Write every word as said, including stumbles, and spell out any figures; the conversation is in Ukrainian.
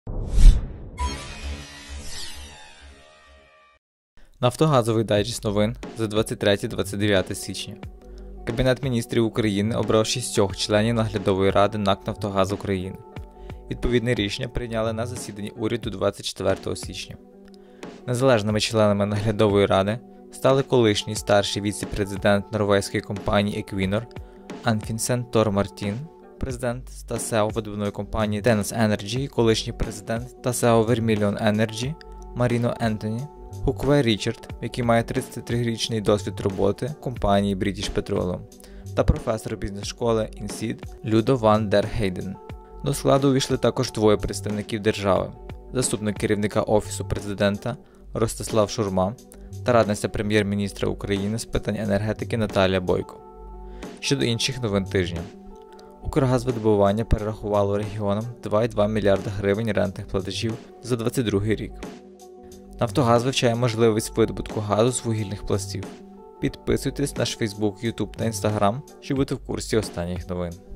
Нафтогазовий дайджест новин за двадцять третє - двадцять дев'яте січня. Кабінет міністрів України обрав шістьох членів наглядової ради НАК «Нафтогаз України». Відповідне рішення прийняли на засіданні уряду двадцять четвертого січня. Незалежними членами наглядової ради стали колишній старший віце-президент норвезької компанії Equinor Анфінсен Тор Мартін, президент та сео видобувної компанії Tennes Energy і колишній президент та сео Vermilion Energy Маріно Ентоні, Хукве Річард, який має тридцятитрирічний досвід роботи в компанії British Petroleum, та професор бізнес-школи Інсід Людо Ван дер Хейден. До складу увійшли також двоє представників держави – заступник керівника Офісу президента Ростислав Шурма та радниця прем'єр-міністра України з питань енергетики Наталія Бойко. Щодо інших новин тижня. Укргазвидобування перерахувало регіонам два цілих дві мільярда гривень рентних платежів за двадцять другий рік. Нафтогаз вивчає можливість видобутку газу з вугільних пластів. Підписуйтесь на наш Facebook, YouTube та Instagram, щоб бути в курсі останніх новин.